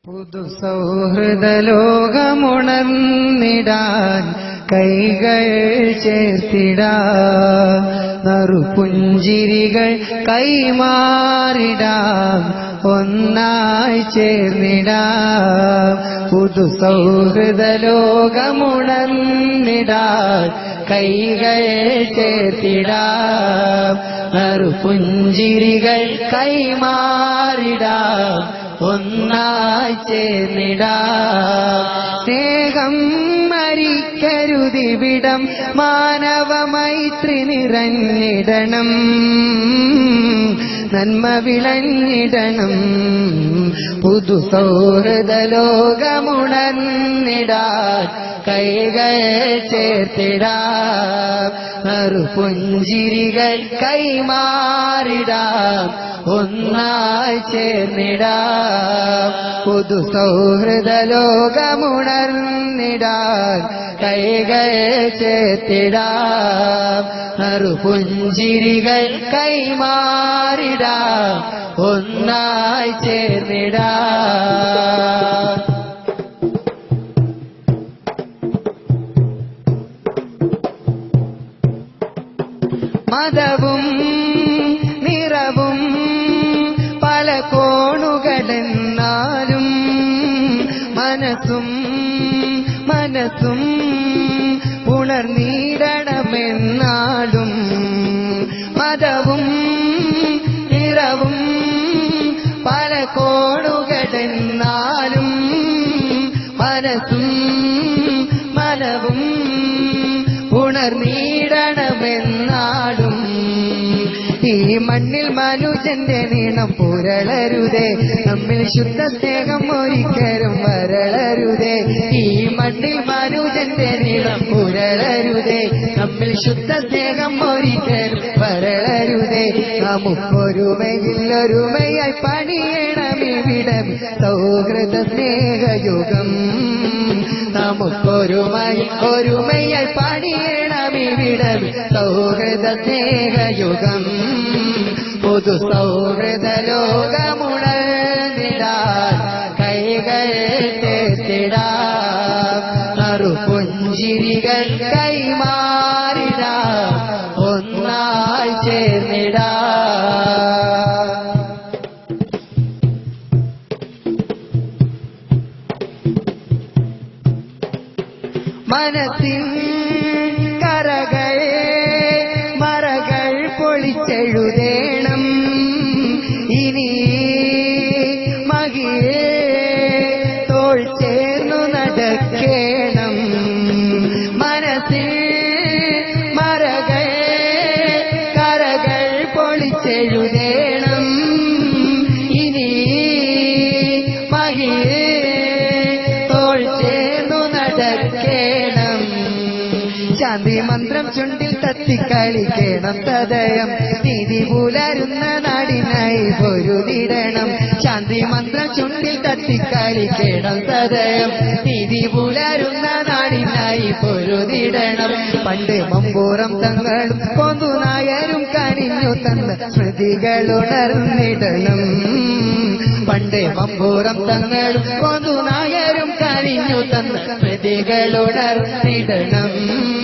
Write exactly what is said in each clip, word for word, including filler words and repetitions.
പുതുസൗഹൃദലോകമുണർന്നിടാൻ കൈകൾ ചേർത്തിടാം, നറുപുഞ്ചിരികൾ കൈമാറിടാം, ഒന്നായി ചേർന്നിടാം. പുതുസൗഹൃദലോകമുണർന്നിടാൻ കൈകൾ ചേർത്തിടാം, നറുപുഞ്ചിരികൾ കൈമാറിടാം, ഒന്നായി ചേർന്നിടാം. സ്നേഹം മരിക്കരുതിവിടം, മാനവമൈത്രി നിറഞ്ഞിടണം, നന്മ വിളഞ്ഞിടണം. പുതുസൗഹൃദലോകമുണർന്നിടാൻ കൈകൾ ചേർത്തിടാം, നറുപുഞ്ചിരികൾ കൈമാറിടാം, ഒന്നായി ചേർന്നിടാം. പുതുസൗഹൃദലോകമുണർന്നിടാൻ കൈകൾ ചേർത്തിടാം, നറുപുഞ്ചിരികൾ കൈമാറിടാം, ഒന്നായി ചേർന്നിടാം. മതവും നിറവും പല കോണുകളെന്നാലും, മനസ്സും മനസ്സും ഉണർന്നിടണമെന്നാലും. മതവും നിറവും പല കോണുകളെന്നാലും, മനസ്സും മനവും ഉണർന്നിടണമെന്നാലും. ഈ മണ്ണിൽ മനുജന്റെ നീണം പുരളരുതേ, നമ്മിൽ ശുദ്ധ സ്നേഹം ഒരിക്കലും വരളരുതേ. ഈ മണ്ണിൽ മനുജന്റെ നീണം പുരളരുതേ, നമ്മിൽ ശുദ്ധ സ്നേഹം ഒരിക്കലും വരളരുതേ. നമുക്കൊരുമയിൽ ഒരുമയായി പണിയണമിവിടം സൗഹൃദ സ്നേഹയുഗം. നമുക്കൊരുമയിൽ ഒരുമയായി പണിയണമിവിടം സൗഹൃദ സ്നേഹയുഗം. പുതുസൗഹൃദലോകമുണർന്നിടാൻ കൈകൾ ചേർത്തിടാം, നറുപുഞ്ചിരികൾ കൈമാറിടാം, ഒന്നായി ചേർന്നിടാം. മനസ്സിൻ കറകൾ മറകൾ പൊളിച്ചെഴുതേണം, ഇനി മകിയേ തോൾ ചേർന്നു നടക്കേണം. മനസ്സിൽ മറകൾ കറകൾ പൊളിച്ചെഴുതേണം, ഇനി മകിയേ തോൾ ചേർന്നു നടക്കേണം. ശാന്തി മന്ത്രം ചുണ്ടിൽ തത്തിക്കളിക്കണം സദയം, നീതി പുലരുന്ന നാടിനായി പൊരുതിടണം. ശാന്തി മന്ത്രം ചുണ്ടിൽ തത്തിക്കളിക്കണം സദയം, നീതി പുലരുന്ന നാടിനായി പൊരുതിടണം. പണ്ട് മമ്പൂറം തങ്ങളും കൊന്തുനായരും കനിഞ്ഞു തന്ന സ്മൃതികൾ ഉണർന്നിടണം. പണ്ട് മമ്പൂറം തങ്ങളും കൊന്തുനായരും കനിഞ്ഞു തന്ന സ്മൃതികൾ ഉണർന്നിടണം.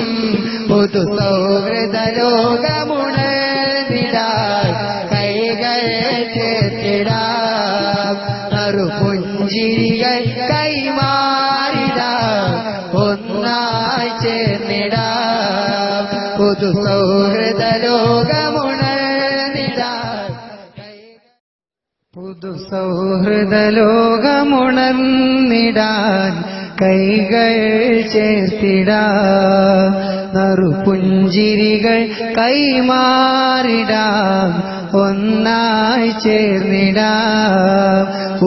പുതുസൗഹൃദലോകമുണർന്നിടാൻ കൈകൾ ചേർത്തിടാം, നറുപുഞ്ചിരികൾ കൈമാറിടാം, ഒന്നായി ചേർന്നിടാം. പുതുസൗഹൃദലോകമുണർന്നിടാൻ പുതുസൗഹൃദലോകമുണർന്നിടാൻ കൈകൾ ചേർത്തിടാം, നറുപുഞ്ചിരികൾ കൈമാറിടാം, ഒന്നായി ചേർന്നിടാം.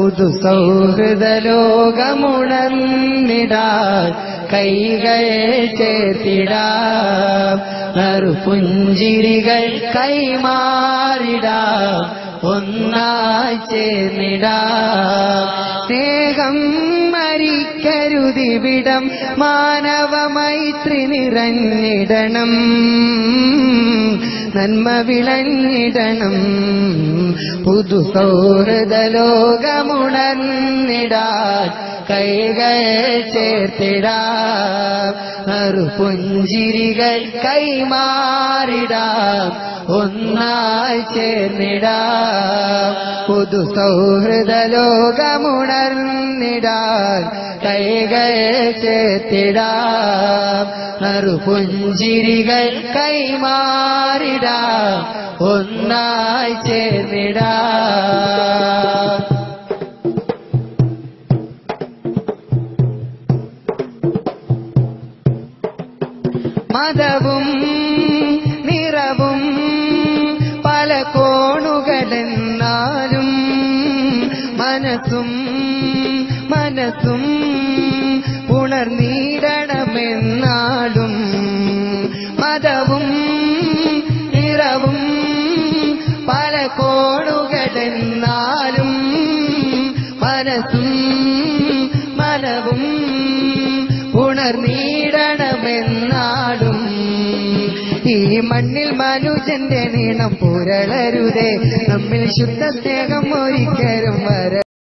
പുതുസൗഹൃദലോകമുണർന്നിടാൻ കൈകൾ ചേർത്തിടാം, നറുപുഞ്ചിരികൾ കൈമാറിടാം, ഒന്നായി ചേർന്നിടാം. സ്നേഹം മരിക്കരുതിവിടം, മാനവമൈത്രി നിറഞ്ഞിടണം, നന്മ വിളഞ്ഞിടണം പുതു സൗഹൃദ ലോകമുണർന്നിടാൻ കൈകൾ ചേർത്തിടാം നറുപുഞ്ചിരികൾ കൈമാറിടാം ഒന്നായി ചേർന്നിടാം പുതു സൗഹൃദ ലോകമുണർന്നിടാൻ കൈകൾ ചേർത്തിടാം നറുപുഞ്ചിരികൾ കൈമാറിടാം ഒന്നായി ചേർന്നിടാം മതവും നിറവും പല കോണുകളെന്നാലും മനസ്സും മനസ്സും ഉണർന്നിടണമെന്നാലും മതവും നിറവും പല കോണുകളെന്നാലും മനസ്സും മനവും ഉണർന്നിടണമെന്നാലും ഈ മണ്ണിൽ മനുഷ്യന്റെ നീണം പുരളരുതേ നമ്മിൽ ശുദ്ധ സ്നേഹം ഒരിക്കലും വര